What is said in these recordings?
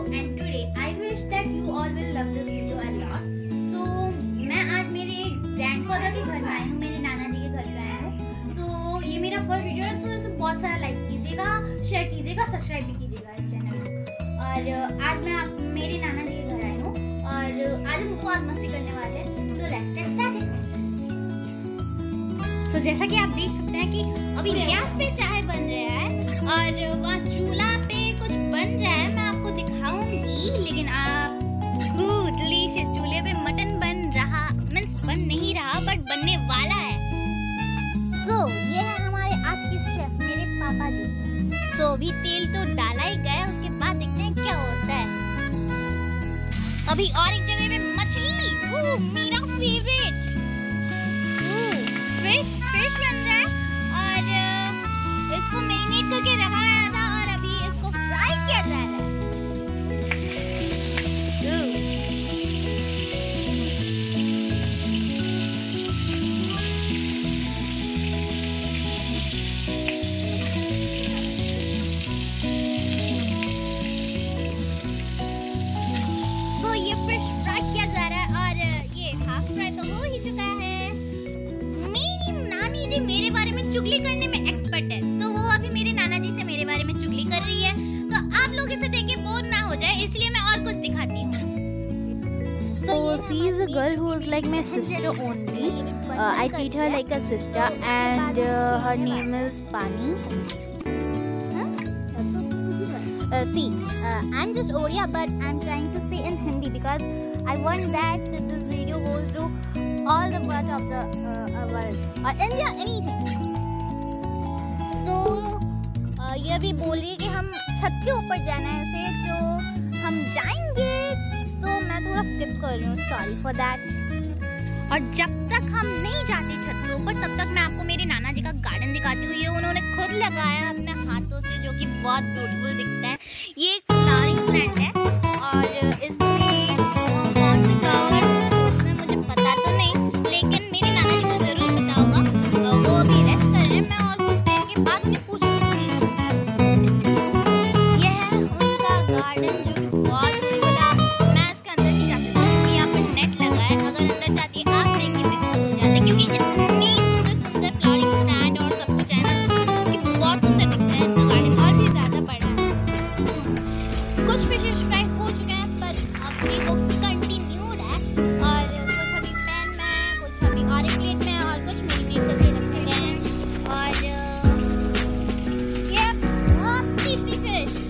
and today I wish that you all will love this video a lot. So मैं आज मेरे grandfather के घर में आई हूँ, मेरे नाना जी के घर पे आई हूँ. So ये मेरा फर्स्ट वीडियो है, तो इसे बहुत सारा लाइक कीजिएगा, शेयर कीजिएगा, सब्सक्राइब भी कीजिएगा इस चैनल को. और आज मैं मेरे नाना जी के घर आई हूँ और आज हम बहुत मस्ती करने वाले हैं. तो लेट्स गेट स्टार्टेड. So जैसा कि आप देख सकते हैं कि अभी गैस पे चाय बन रहा है और वहाँ चूल्हा पे कुछ बन रहा है, मैं आपको दिखाऊंगी. लेकिन आप डिलीशियस चूल्हे पे मटन बन रहा, मीन्स बन नहीं रहा बट बनने वाला है. So ये है हमारे आज के शेफ, मेरे पापा जी. So अभी तेल तो डाला ही गया, उसके बाद देखते हैं क्या होता है. अभी और एक जगह पे मछली, मेरा फेवरेट फिश बन रहा है और इसको मैरिनेट करके रखा गया था और अभी इसको फ्राई किया जा रहा है. So ये फिश फ्राई किया जा रहा है और ये हाफ फ्राई तो हो ही चुका है. नानी जी मेरे बारे में चुगली करने में एक्सपर्ट है, तो वो अभी मेरे नाना जी से मेरे बारे में चुगली कर रही है. तो आप लोग इसे देख के बोर ना हो जाए, इसलिए मैं और कुछ दिखाती हूँ. So she is a girl who is like my sister only. I treat her like a sister, and her name is Pani. See, I'm just Oriya, but I'm trying to say in Hindi because I want that this video goes to all the parts of the world or India, anything. So ये भी बोल रही है कि हम छत के ऊपर जाना है ऐसे, जो हम जाएंगे. तो मैं थोड़ा स्किप कर रही हूँ, सॉरी फॉर दैट. और जब तक हम नहीं जाते छत के ऊपर, तब तक मैं आपको मेरे नाना जी का गार्डन दिखाती हूँ. ये उन्होंने खुद लगाया अपने हाथों से, जो कि बहुत ब्यूटीफुल दिखता है. ये एक फ्लावरिंग प्लांट है और इसमें कौन से फ्लावर मुझे पता तो नहीं, लेकिन मेरे नाना जी को जरूर पता होगा. वो अभी रेस्ट कर रहे हैं, मैं और कुछ देर के बाद उन्हें पूछूंगी. यह है उनका गार्डन जो बहुत ब्यूटीफुल है. मैं इसके अंदर नहीं जा सकती क्योंकि यहाँ पर नेट लगा है. अगर अंदर जाती है आप देख के बेहोश हो जाते, क्योंकि इतनी सुंदर सुंदर फ्लावरिंग प्लांट और सब कुछ है ना कि बहुत सुंदर दिखता है. इनका गार्डन और भी ज़्यादा बड़ा है. कुछ फिशेस फ्राई हो चुके हैं पर अभी वो कंटिन्यूड है और कुछ अभी पैन में, कुछ अभी और एक प्लेट में और कुछ मैरिनेट करके रखे गए हैं. और ये बहुत टेस्टी फिश.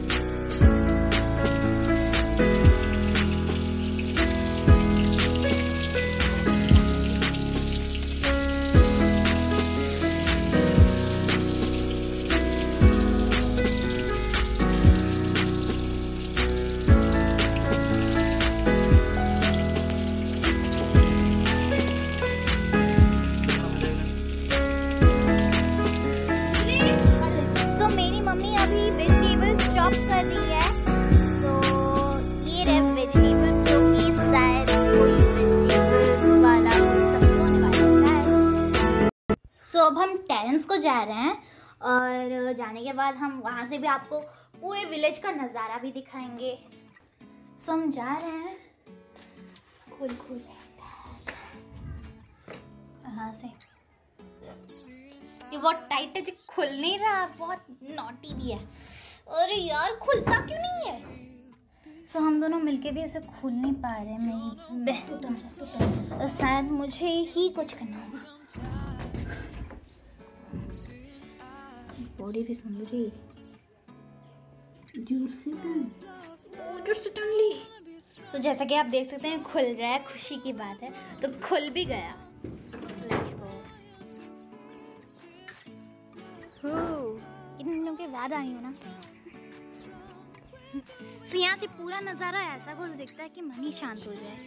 मेरी मम्मी अभी वेजिटेबल्स चॉप कर रही है. सो ये रहे वेजिटेबल्स, जो कि शायद कोई वेजिटेबल्स वाला सब्जी होने वाला है शायद. सो अब हम टेरेंस को जा रहे हैं और जाने के बाद हम वहाँ से भी आपको पूरे विलेज का नज़ारा भी दिखाएंगे. सो हम जा रहे हैं. खुल यहाँ से ये बहुत टाइट है, जो खुल नहीं रहा, बहुत नॉटी भी है. अरे यार खुलता क्यों नहीं है. सो हम दोनों मिलके भी ऐसे खुल नहीं पा रहे हैं. मैं शायद मुझे ही कुछ करना होगा. बॉडी भी सुन रही, जोर से टन ली. सो जैसा कि आप देख सकते हैं खुल रहा है, खुशी की बात है. तो खुल भी गया. Let's go. इतने दिनों के बाद आई हूँ ना. सो यहाँ से पूरा नज़ारा ऐसा कुछ दिखता है कि मन ही शांत हो जाए.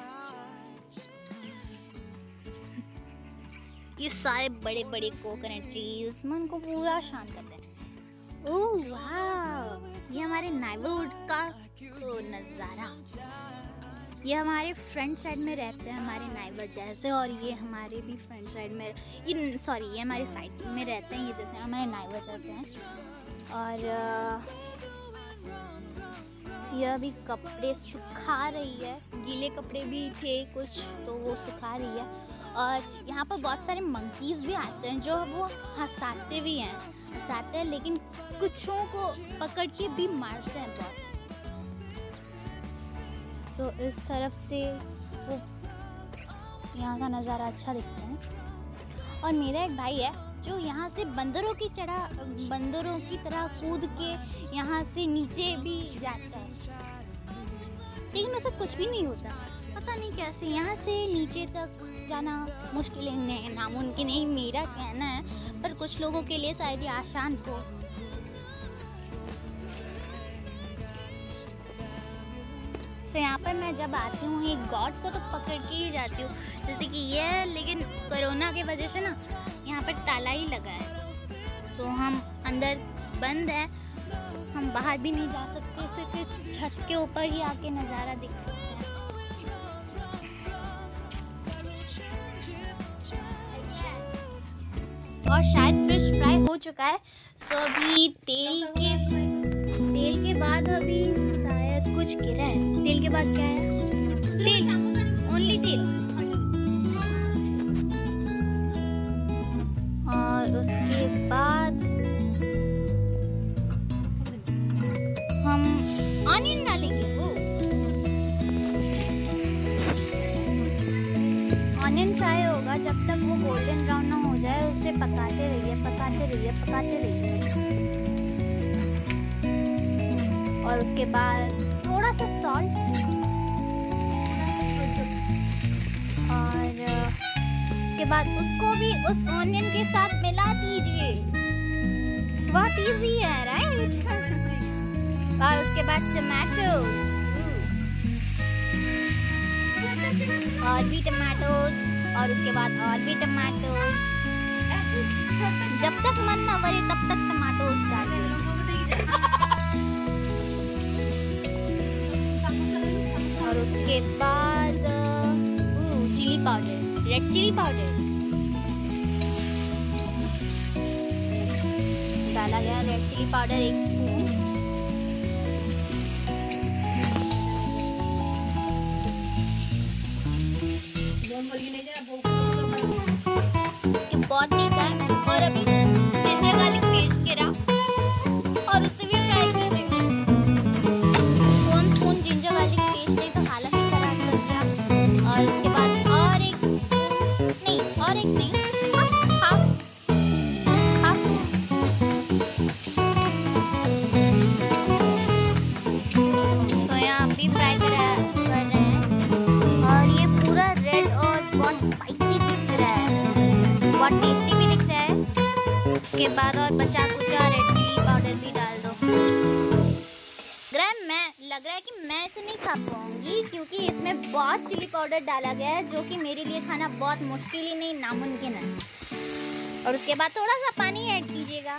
ये सारे बड़े बड़े कोकोनट ट्रीज मन को पूरा शांत करते हैं. ओह वाह, ये हमारे नाइबरहुड का तो नज़ारा. ये हमारे फ्रंट साइड में रहते हैं, हमारे नाइबर जैसे. और ये हमारे भी फ्रंट साइड में, ये हमारे साइड में रहते हैं, ये जैसे हमारे नाइबर रहते हैं. और ये अभी कपड़े सुखा रही है, गीले कपड़े भी थे कुछ तो वो सुखा रही है। और यहाँ पर बहुत सारे मंकीज़ भी आते हैं जो वो हंसाते भी हैं, लेकिन कुछों को पकड़ के भी मारते हैं बहुत। सो इस तरफ से वो यहाँ का नज़ारा अच्छा दिखता है। और मेरा एक भाई है जो यहाँ से बंदरों की तरह कूद के यहाँ से नीचे भी जाता है, लेकिन उससे कुछ भी नहीं होता। पता नहीं कैसे यहाँ से नीचे तक जाना मुश्किल है, नामुमकिन नहीं मेरा कहना है, पर कुछ लोगों के लिए शायद ये आसान हो। तो यहाँ पर मैं जब आती हूँ एक गॉड को तो पकड़ के ही जाती हूँ, जैसे कि ये है, लेकिन कोरोना की वजह से ना यहाँ पर ताला ही लगा है, तो हम अंदर बंद है, हम बाहर भी नहीं जा सकते, सिर्फ इस छत के ऊपर ही आके नज़ारा देख सकते हैं। और शायद फिश फ्राई हो चुका है। सो अभी तेल के बाद अभी शायद कुछ गिरा है। तेल के बाद क्या है? तेल, ओनली तेल। और उसके बाद हम ऑनियन डालेंगे। ऑनियन फ्राई होगा जब तक वो गोल्डन ब्राउन ना हो जाए, उसे पकाते रहिए। और उसके बाद थोड़ा सा सॉल्ट और उसके बाद उसको भी उस ऑनियन के साथ मिला दीजिए। बहुत इजी है, राइट? और उसके बाद टमाटोज और भी टमाटोज, और उसके बाद और भी टमाटोज। जब तक मन न भरे तब तक टमाटोज डालिए। और उसके बाद chilli powder, red chilli powder डाला गया। Red chilli powder 1 spoon. बहुत नीचा है। और अभी जिंजर गार्लिक पेस्ट गिरा और उसे भी फ्राई कीजिए। 1 स्पून जिंजर गार्लिक पेस्ट नहीं तो हालत ही खराब कर दिया। और उसके बाद और एक नहीं हाफ तो यहाँ भी फ्राई कर रहे हैं। और ये पूरा रेड और बहुत स्पाइसी दिख रहा है, बहुत टेस्टी भी दिख रहा है। उसके बाद और बचा कुचा रेड चिली पाउडर भी डाल दो। मैं लग रहा है कि मैं इसे नहीं खा पाऊंगी क्योंकि इसमें बहुत चिली पाउडर डाला गया है, जो कि मेरे लिए खाना बहुत मुश्किल ही नहीं नामुमकिन है। और उसके बाद थोड़ा सा पानी ऐड कीजिएगा।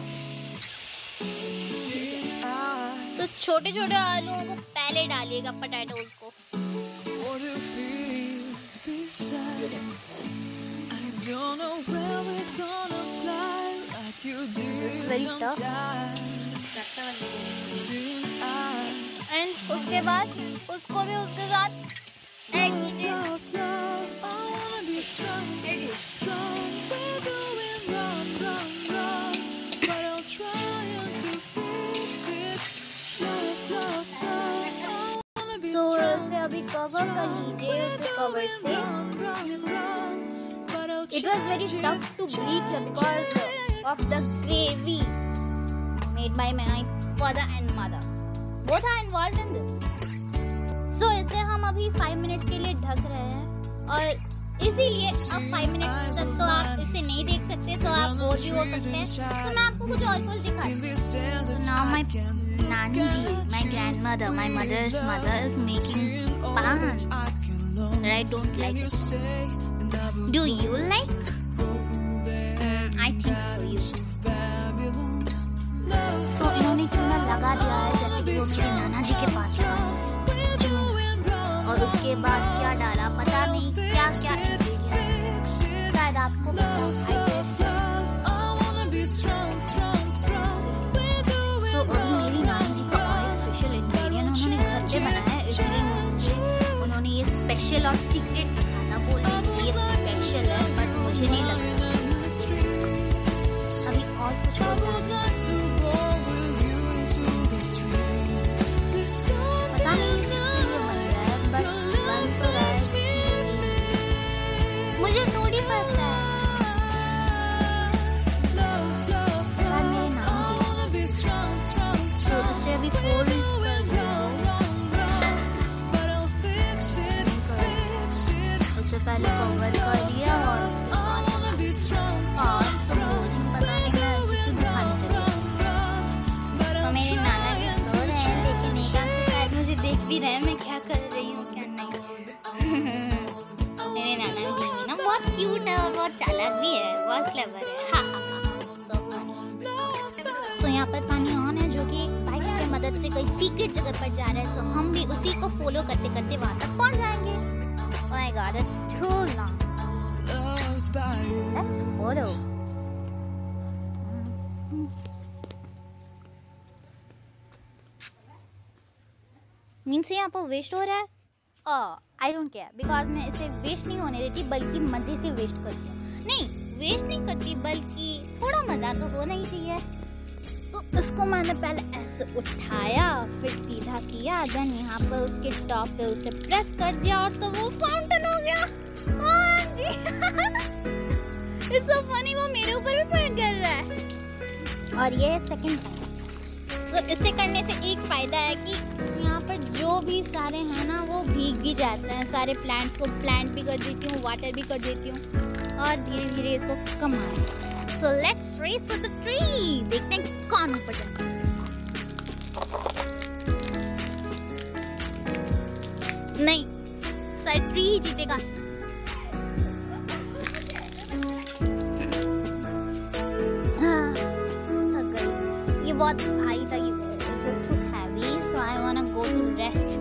तो छोटे छोटे आलूओं को पहले डालिएगा, पोटैटोज को। It's very tough. एंड उसके बाद उसको भी उसके साथ ऐड कीजिए। तो इसे अभी कवर कर लीजिए उसके कवर से। It was very tough to breathe because of the gravy made by my father and mother. Both are involved in this. So इसे हम अभी 5 मिनट्स के लिए ढक रहे हैं, और इसीलिए अब 5 मिनट्स तक तो आप इसे नहीं देख सकते, so आप बोर भी हो सकते हैं। तो मैं आपको कुछ और कुछ दिखाती हूँ। So now my Nani ji, my grandmother, my mother's mother is making pan. I don't like it. Do you like? I think so. You. So इन्होंने चूना लगा दिया है जैसे कि वो मेरे नाना जी के पास लगा दिया है चूना। और उसके बाद क्या डाला पता नहीं, क्या क्या इंग्रेडिएंट्स, शायद आपको पता है। So अभी मेरी नानी जी का और एक स्पेशल इंग्रेडिएंट स्पेशल और सीक्रेट दिखाता, बोलने के लिए स्पेशल है, बट मुझे नहीं लगता अभी और कुछ होगा। पता नहीं किसके लिए बन रहा है, बट बन तो रहा है किसी के लिए। मुझे थोड़ी पता है। शायद मेरे नाम दिया। तो इसे अभी फोल्ड उससे पहले कवर कर लिया और सब बोरिंग पता नहीं मैं ऐसे क्यों दिखाने चली। तो मेरे नाना जी सो रहे हैं, लेकिन एक आंख से शायद मुझे देख भी रहे हैं मैं क्या कर रही हूँ क्या नहीं। मेरे नाना जी ना बहुत क्यूट है और बहुत चालाक भी है, बहुत क्लेवर है। हाँ सो फनी। सो यहाँ पर पानी ऑन है जो कि एक बाइक की मदद से कोई सीक्रेट जगह पर जा रहा है। सो हम भी उसी को फॉलो करते करते वहां तक पहुंच जाएंगे। Oh my god, it's too long. Let's photo. Means यहाँ पर वेस्ट हो रहा है? आई डोंट केयर, बिकॉज मैं इसे वेस्ट नहीं होने देती, बल्कि मजे से वेस्ट करती हूँ। नहीं वेस्ट नहीं करती, बल्कि थोड़ा मजा तो होना ही चाहिए। तो इसको मैंने पहले ऐसे उठाया, फिर सीधा किया, देन यहाँ पर उसके टॉप पे उसे प्रेस कर दिया और तो वो फाउंटेन हो गया। हाँ जी इट्स सो फनी, वो मेरे ऊपर भी पॉइंट कर रहा है। और ये है सेकंड टाइम। तो इसे करने से एक फ़ायदा है कि यहाँ पर जो भी सारे हैं ना वो भीग भी जाते हैं। सारे प्लांट्स को प्लांट भी कर देती हूँ, वाटर भी कर देती हूँ और धीरे धीरे इसको कमाएं। So let's race to the tree. देखते हैं कौन ऊपर जाता है। नहीं शायद ट्री ही जीतेगा। हाँ थक गई, ये बहुत भारी था, ये just too heavy, so I wanna go to rest.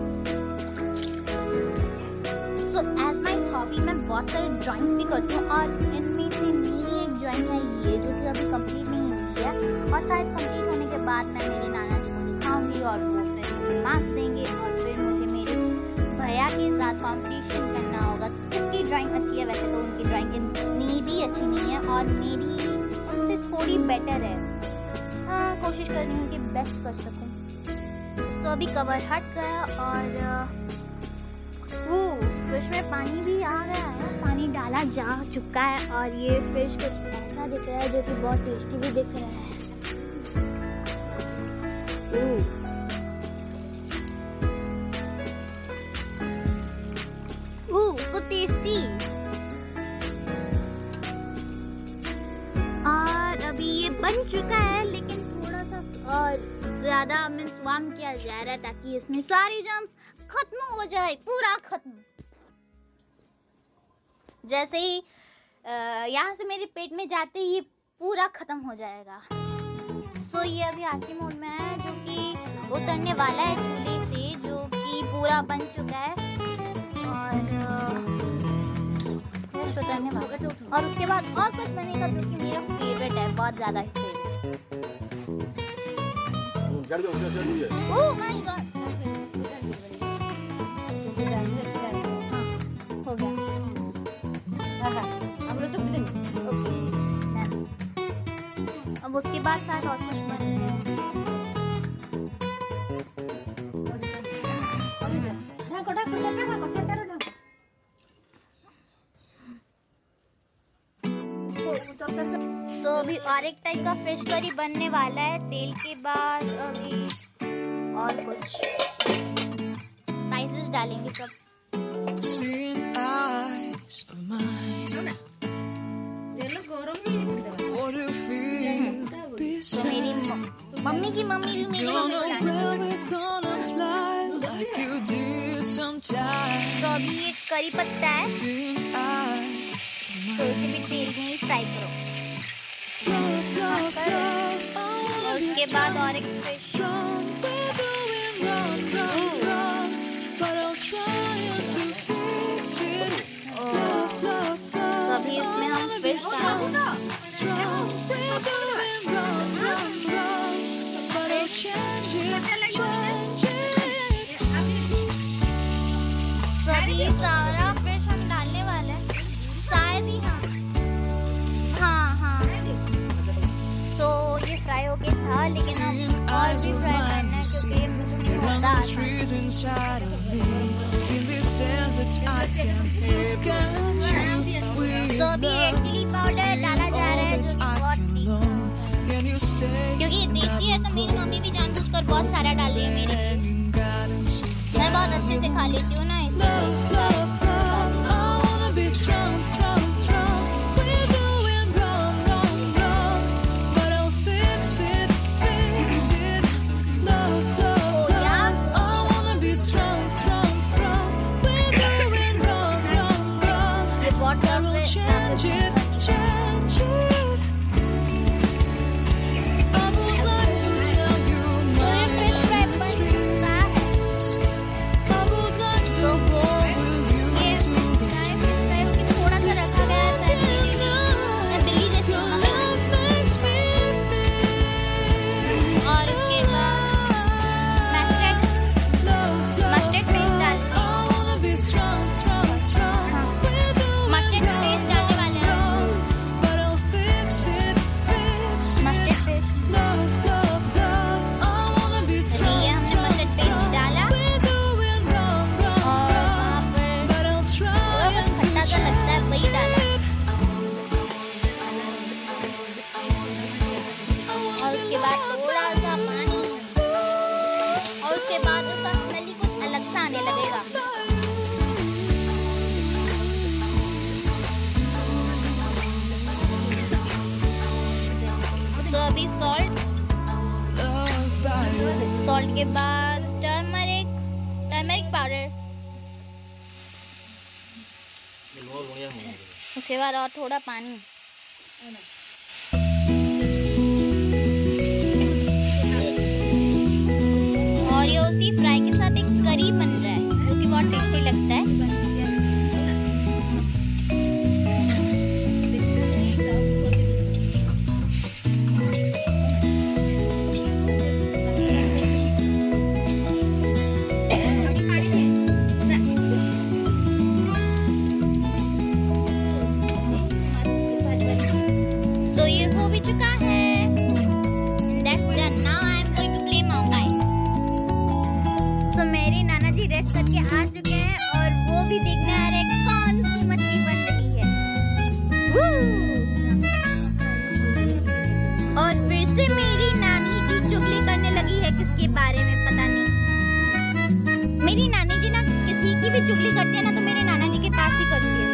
So as my hobby मैं बहुत सारे ड्राइंग्स भी करती हूँ और इनमें से मेरी एक ड्राइंग है ये जो कि अभी कंप्लीट नहीं हुई है और शायद कंप्लीट होने के बाद मैं मेरे नाना जी को दिखाऊंगी और वो फिर मुझे मार्क्स देंगे और फिर मुझे मेरे भैया के साथ कंपटीशन करना होगा किसकी ड्राइंग अच्छी है। वैसे तो उनकी ड्राइंग इतनी भी अच्छी नहीं है और मेरी उनसे थोड़ी बेटर है। हाँ कोशिश कर रही हूँ कि बेस्ट कर सकूँ। तो अभी कवर हट गया और फिश में पानी भी आ गया है, पानी डाला जा चुका है और ये फिश कुछ ऐसा दिख रहा है जो कि बहुत टेस्टी भी दिख रहा है। So tasty. और अभी ये बन चुका है, लेकिन थोड़ा सा और ज्यादा मीन्स वार्म किया जा रहा है ताकि इसमें सारी जर्म्स खत्म हो जाए, पूरा खत्म। जैसे ही यहाँ से मेरे पेट में जाते ही पूरा खत्म हो जाएगा। सो ये अभी आखिरी मोड में है जो कि उतरने वाला है चूल्हे से, जो कि पूरा बन चुका है और उतरने वाला है। और उसके बाद और कुछ बनेगा जो कि मेरा फेवरेट है, बहुत ज़्यादा फेवरेट। ओह माय गॉड, हो गया। ओके अब उसके बाद शायद और कुछ बन रहा है। सो अभी और एक टाइप का फिश करी बनने वाला है। तेल के बाद अभी और कुछ स्पाइसेस डालेंगे सब। तो मेरी मम्मी की मम्मी भी मेरी मम्मी तो अभी ये करी पत्ता है तो इसे भी तेल में ही फ्राई करो। और उसके बाद और एक फिश तो अभी इसमें हम फिश डालेंगे। तो अभी ये सारा भी फ्राई करना है क्योंकि ये मिक्स नहीं होता सो अभी रेड चिली पाउडर डाला जा रहा है जो कि बहुत क्योंकि ये देसी है तो मेरी मम्मी भी जानबूझकर बहुत सारा डाल रही है मेरे लिए। मैं बहुत अच्छे से खा लेती हूँ ना इसीलिए। अभी सॉल्ट के बाद टर्मरिक पाउडर, उसके बाद और थोड़ा पानी और ये उसी फ्राई के साथ एक करी बन रहा है जो कि बहुत टेस्टी लगता है। रेस्ट करके आ चुके हैं और वो भी देखने आ रहे हैं कौन सी मछली बन रही है। और फिर से मेरी नानी जी चुगली करने लगी है किसके बारे में पता नहीं। मेरी नानी जी ना किसी की भी चुगली करती है ना तो मेरे नाना जी के पास ही करती है।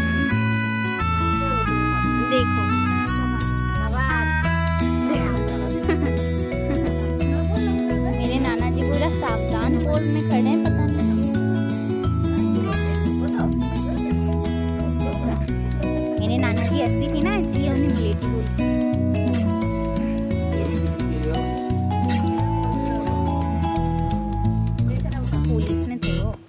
देखो मेरे नाना जी पूरा सावधान पोज में खड़े हैं। पता नहीं मेरे नाना जी एसपी थी ना इसलिए उन्हें मिलेटिव पुलिस में थे वो।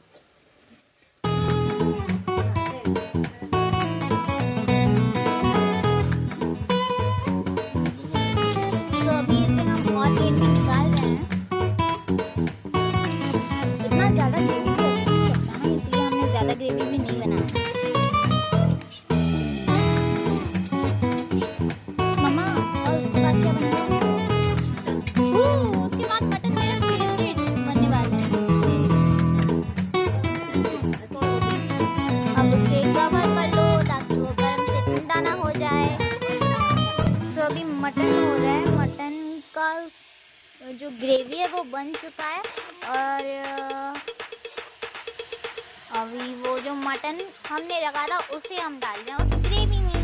तो अभी इसे हम और तेल में निकाल रहे हैं। इतना ज़्यादा ग्रेवी भी अच्छा नहीं लगता ना, इसलिए हमने ज़्यादा ग्रेवी भी नहीं बनाया। मम्मा और उसके बाद क्या बनेगा? उसके बाद मटन मेरा फेवरेट बनने वाला है। अब उसे कवर कर लो ताकि वो गरम से ठंडा ना हो जाए। तो अभी मटन हो रहा है, मटन का जो ग्रेवी है वो बन चुका है और अभी वो जो मटन हमने रखा था उसे हम डाल रहे हैं उस ग्रेवी में।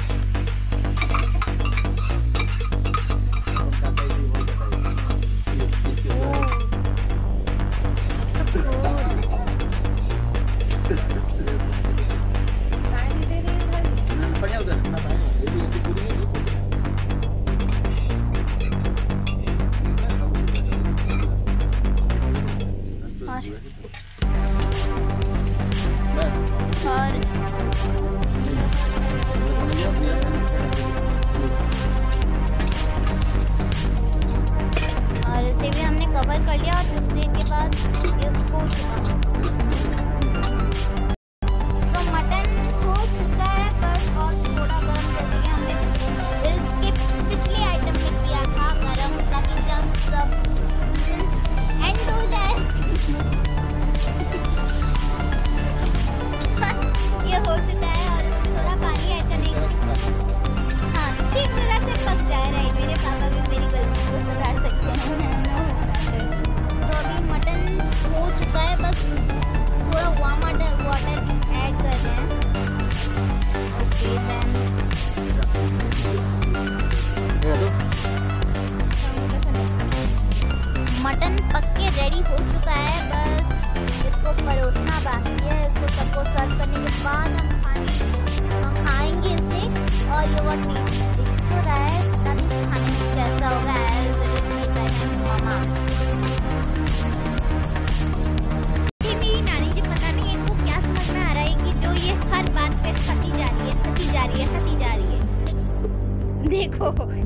और इसे भी हमने कवर कर लिया और कुछ देर के बाद ये हो चुका है। सो मटन हो चुका है बस और थोड़ा गरम, जैसे कि हमने इसके पिछले आइटम में किया था गरम, ताकि जब सब मटन पक के रेडी हो चुका है, बस इसको परोसना बाकी है। इसको सबको सर्व करने के बाद हम खाएंगे इसे। और ये बहुत टेस्टी दिख तो रहा है, पता नहीं खाने में कैसा होगा। मामा मेरी नानी जी, पता नहीं इनको क्या समझ में आ रहा है कि जो ये हर बात पे हंसी जा रही है, हंसी जा रही है, हंसी जा रही है। देखो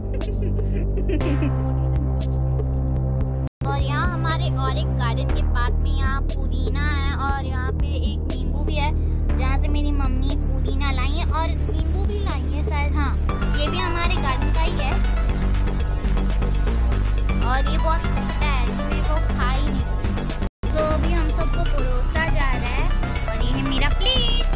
और यहाँ हमारे और एक गार्डन के पार्क में यहाँ पुदीना है और यहाँ पे एक नींबू भी है, जहाँ से मेरी मम्मी पुदीना लाई है और नींबू भी लाई है शायद। हाँ, ये भी हमारे गार्डन का ही है और ये बहुत खट्टा है तो मैं वो खा ही नहीं सकती। तो अभी हम सबको परोसा जा रहा है और ये है मेरा प्लेट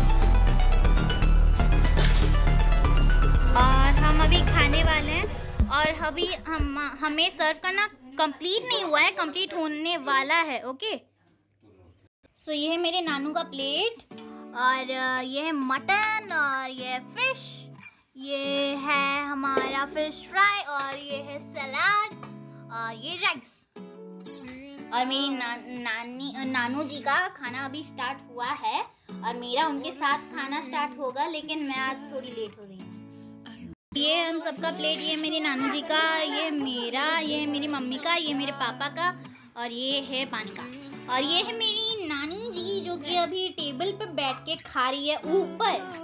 और हम अभी खाने वाले हैं। और अभी हमें सर्व करना कंप्लीट नहीं हुआ है, कंप्लीट होने वाला है। ओके, सो ये है मेरे नानू का प्लेट और ये है मटन और ये है फिश, ये है हमारा फिश फ्राई और ये है सलाद और ये राइस। और मेरी नानू जी का खाना अभी स्टार्ट हुआ है और मेरा उनके साथ खाना स्टार्ट होगा, लेकिन मैं आज थोड़ी लेट हो रही हूँ। ये हम सबका प्लेट, ये मेरी नानू जी का, ये मेरा, ये है मेरी मम्मी का, ये मेरे पापा का और ये है पानी का। और ये है मेरी नानी जी जो कि अभी टेबल पे बैठ के खा रही है ऊपर।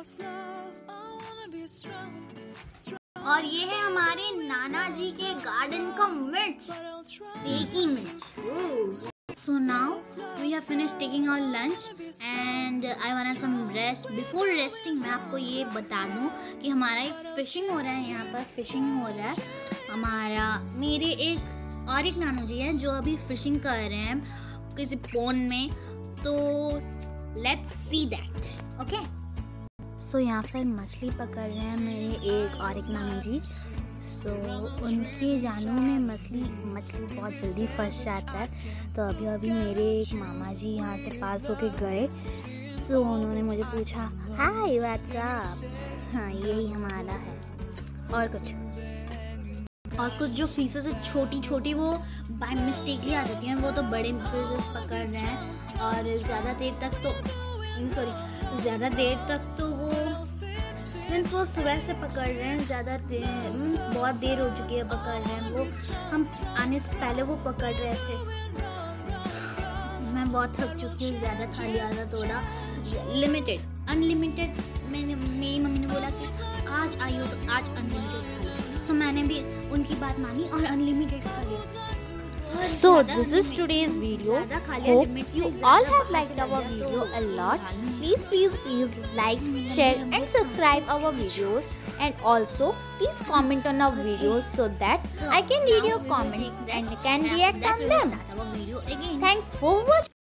और ये है हमारे नाना जी के गार्डन का मिर्च, देगी मिर्च। So now we have finished taking our lunch and I want some rest. Before resting मैं आपको ये बता दूँ कि हमारा एक फिशिंग हो रहा है, यहाँ पर फिशिंग हो रहा है हमारा। मेरे एक नानू जी हैं जो अभी फिशिंग कर रहे हैं किसी पोंड में, तो let's see that. Okay, so यहाँ पर मछली पकड़ रहे हैं मेरे एक नानू जी। सो उनके जानों में मछली बहुत जल्दी फंस जाता है। तो अभी मेरे एक मामा जी यहाँ से पास होके गए। सो उन्होंने मुझे पूछा हाय व्हाट्स अप। हाँ, यही हमारा है। और कुछ जो फिशेस है छोटी छोटी वो बाय मिस्टेकली आ जाती हैं, वो तो बड़े फिशेस पकड़ रहे हैं। और ज़्यादा देर तक तो वो मीन्स वो सुबह से पकड़ रहे हैं, मीन्स बहुत देर हो चुकी है पकड़ रहे हैं। वो हम आने से पहले वो पकड़ रहे थे। मैं बहुत थक चुकी हूँ, ज़्यादा खा लिया था, थोड़ा अनलिमिटेड। मेरी मम्मी ने बोला कि आज आई हो तो आज अनलिमिटेड खा लिया। सो मैंने भी उनकी बात मानी और अनलिमिटेड खा लिया। So this is today's video. Hope you all have liked our video a lot. Please like, share and subscribe our videos, and also please comment on our videos so that I can read your comments and can react on them. Thanks for watching.